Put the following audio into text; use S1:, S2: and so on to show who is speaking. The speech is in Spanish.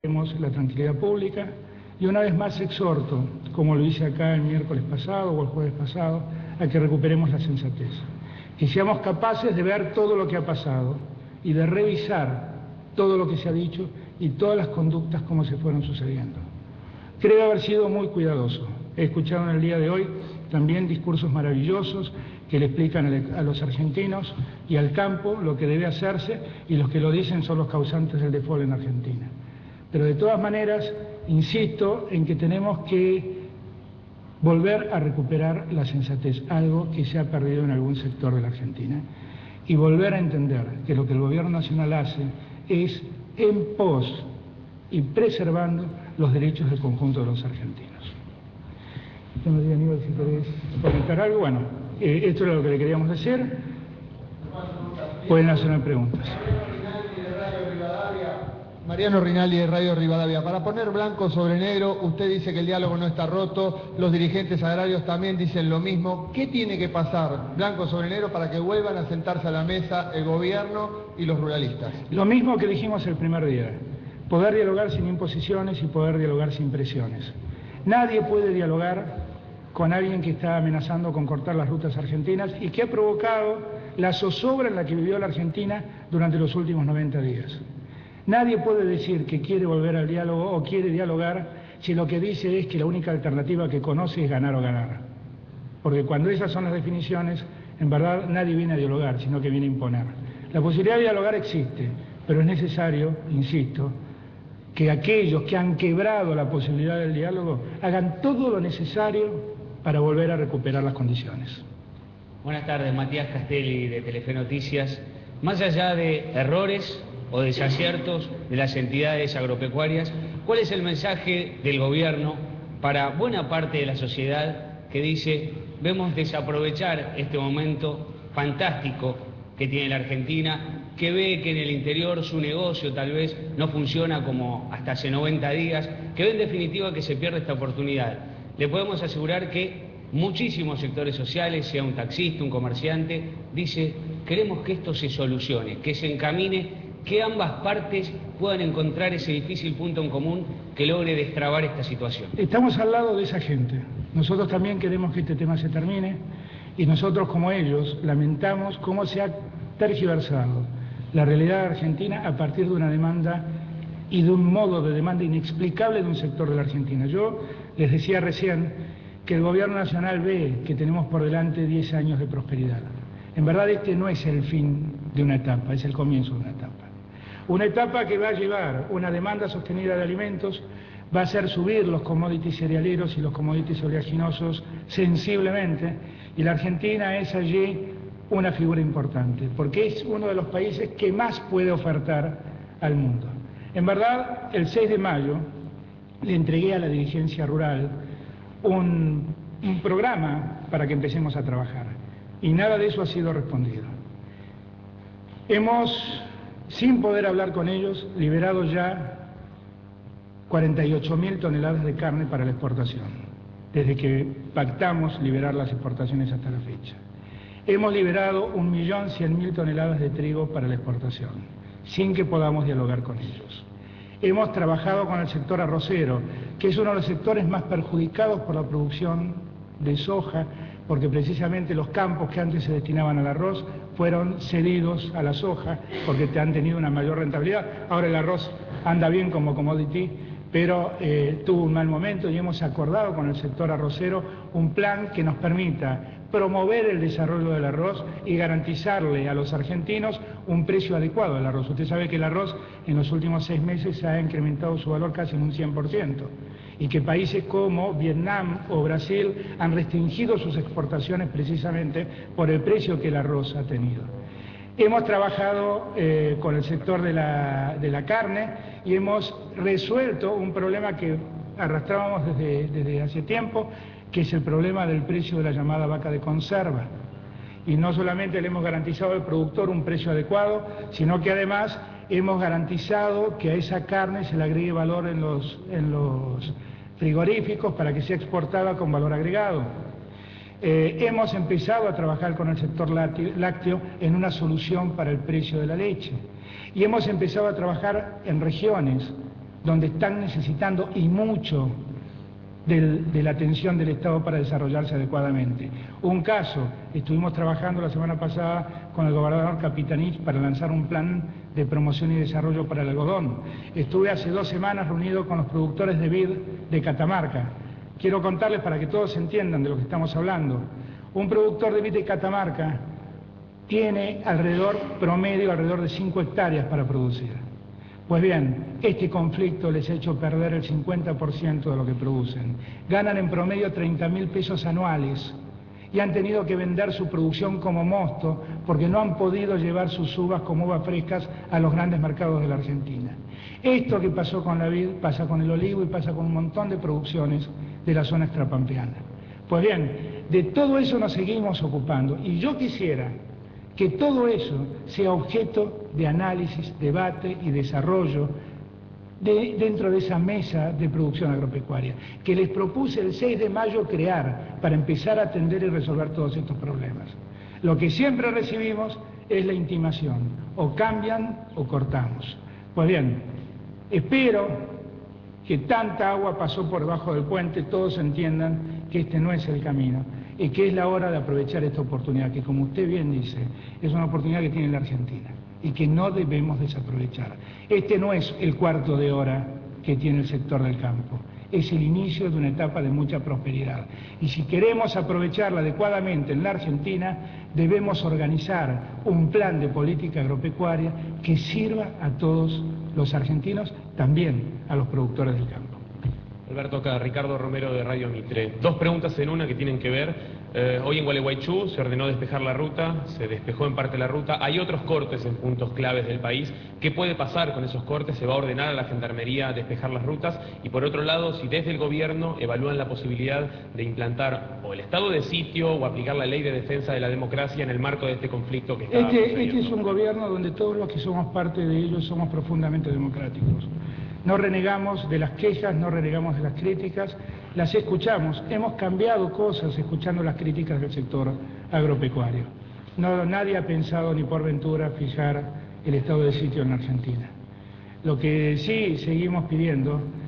S1: la tranquilidad pública y una vez más exhorto, como lo hice acá el miércoles pasado o el jueves pasado, a que recuperemos la sensatez, que seamos capaces de ver todo lo que ha pasado y de revisar todo lo que se ha dicho y todas las conductas como se fueron sucediendo. Creo haber sido muy cuidadoso. He escuchado en el día de hoy también discursos maravillosos que le explican a los argentinos y al campo lo que debe hacerse, y los que lo dicen son los causantes del default en Argentina. Pero de todas maneras, insisto en que tenemos que volver a recuperar la sensatez, algo que se ha perdido en algún sector de la Argentina, y volver a entender que lo que el gobierno nacional hace es en pos y preservando los derechos del conjunto de los argentinos. Yo me diga, Aníbal, si querés comentar algo. Bueno, esto era lo que le queríamos decir. Pueden hacer preguntas.
S2: Mariano Rinaldi de Radio Rivadavia. Para poner blanco sobre negro, usted dice que el diálogo no está roto, los dirigentes agrarios también dicen lo mismo. ¿Qué tiene que pasar, blanco sobre negro, para que vuelvan a sentarse a la mesa el gobierno y los ruralistas?
S1: Lo mismo que dijimos el primer día: poder dialogar sin imposiciones y poder dialogar sin presiones. Nadie puede dialogar con alguien que está amenazando con cortar las rutas argentinas y que ha provocado la zozobra en la que vivió la Argentina durante los últimos 90 días. Nadie puede decir que quiere volver al diálogo o quiere dialogar si lo que dice es que la única alternativa que conoce es ganar o ganar. Porque cuando esas son las definiciones, en verdad nadie viene a dialogar, sino que viene a imponer. La posibilidad de dialogar existe, pero es necesario, insisto, que aquellos que han quebrado la posibilidad del diálogo hagan todo lo necesario para volver a recuperar las condiciones.
S3: Buenas tardes, Matías Castelli de Telefe Noticias. Más allá de errores o desaciertos de las entidades agropecuarias, ¿cuál es el mensaje del gobierno para buena parte de la sociedad que dice: vemos desaprovechar este momento fantástico que tiene la Argentina, que ve que en el interior su negocio tal vez no funciona como hasta hace 90 días, que ve en definitiva que se pierde esta oportunidad? Le podemos asegurar que muchísimos sectores sociales, sea un taxista, un comerciante, dice: queremos que esto se solucione, que se encamine, que ambas partes puedan encontrar ese difícil punto en común que logre destrabar esta situación. Estamos al lado de esa gente. Nosotros también queremos que este tema se termine, y nosotros, como ellos, lamentamos cómo se ha tergiversado la realidad argentina a partir de una demanda y de un modo de demanda inexplicable de un sector de la Argentina. Yo les decía recién que el gobierno nacional ve que tenemos por delante 10 años de prosperidad. En verdad, este no es el fin de una etapa, es el comienzo de una etapa. Una etapa que va a llevar una demanda sostenida de alimentos, va a hacer subir los commodities cerealeros y los commodities oleaginosos sensiblemente, y la Argentina es allí una figura importante, porque es uno de los países que más puede ofertar al mundo. En verdad, el 6 de mayo le entregué a la dirigencia rural un programa para que empecemos a trabajar, y nada de eso ha sido respondido. Hemos, sin poder hablar con ellos, liberado ya 48.000 toneladas de carne para la exportación, desde que pactamos liberar las exportaciones hasta la fecha. Hemos liberado 1.100.000 toneladas de trigo para la exportación, sin que podamos dialogar con ellos. Hemos trabajado con el sector arrocero, que es uno de los sectores más perjudicados por la producción de soja, porque precisamente los campos que antes se destinaban al arroz fueron cedidos a la soja, porque han tenido una mayor rentabilidad. Ahora el arroz anda bien como commodity, pero tuvo un mal momento, y hemos acordado con el sector arrocero un plan que nos permita promover el desarrollo del arroz y garantizarle a los argentinos un precio adecuado al arroz. Usted sabe que el arroz en los últimos 6 meses ha incrementado su valor casi en un 100%, y que países como Vietnam o Brasil han restringido sus exportaciones precisamente por el precio que el arroz ha tenido. Hemos trabajado con el sector de la carne y hemos resuelto un problema que arrastrábamos desde hace tiempo, que es el problema del precio de la llamada vaca de conserva. Y no solamente le hemos garantizado al productor un precio adecuado, sino que además hemos garantizado que a esa carne se le agregue valor en los frigoríficos para que sea exportada con valor agregado. Hemos empezado a trabajar con el sector lácteo en una solución para el precio de la leche. Y hemos empezado a trabajar en regiones
S1: donde están necesitando y mucho de la atención del Estado para desarrollarse adecuadamente. Un caso, estuvimos trabajando la semana pasada con el gobernador Capitanich para lanzar un plan de promoción y desarrollo para el algodón. Estuve hace 2 semanas reunido con los productores de vid de Catamarca. Quiero contarles para que todos entiendan de lo que estamos hablando. Un productor de vid de Catamarca tiene alrededor de 5 hectáreas para producir. Pues bien, este conflicto les ha hecho perder el 50% de lo que producen. Ganan en promedio 30.000 pesos anuales y han tenido que vender su producción como mosto porque no han podido llevar sus uvas como uvas frescas a los grandes mercados de la Argentina. Esto que pasó con la vid pasa con el olivo y pasa con un montón de producciones de la zona extrapampeana. Pues bien, de todo eso nos seguimos ocupando y yo quisiera que todo eso sea objeto de análisis, debate y desarrollo dentro de esa mesa de producción agropecuaria, que les propuse el 6 de mayo crear para empezar a atender y resolver todos estos problemas. Lo que siempre recibimos es la intimación, o cambian o cortamos. Pues bien, espero que tanta agua pasó por debajo del puente, todos entiendan que este no es el camino y que es la hora de aprovechar esta oportunidad, que como usted bien dice, es una oportunidad que tiene la Argentina y que no debemos desaprovechar. Este no es el cuarto de hora que tiene el sector del campo, es el inicio de una etapa de mucha prosperidad. Y si queremos aprovecharla adecuadamente en la Argentina, debemos organizar un plan de política agropecuaria que sirva a todos los argentinos, también a los productores del campo.
S4: Alberto, acá Ricardo Romero de Radio Mitre. 2 preguntas en una que tienen que ver. Hoy en Gualeguaychú se ordenó despejar la ruta, se despejó en parte la ruta. Hay otros cortes en puntos claves del país. ¿Qué puede pasar con esos cortes? ¿Se va a ordenar a la Gendarmería despejar las rutas? Y por otro lado, si desde el gobierno evalúan la posibilidad de implantar o el estado de sitio o aplicar la ley de defensa de la democracia en el marco de este conflicto que está sucediendo.
S1: Este es un gobierno donde todos los que somos parte de ellos somos profundamente democráticos. No renegamos de las quejas, no renegamos de las críticas, las escuchamos. Hemos cambiado cosas escuchando las críticas del sector agropecuario. Nadie ha pensado ni por ventura fijar el estado de sitio en la Argentina. Lo que sí seguimos pidiendo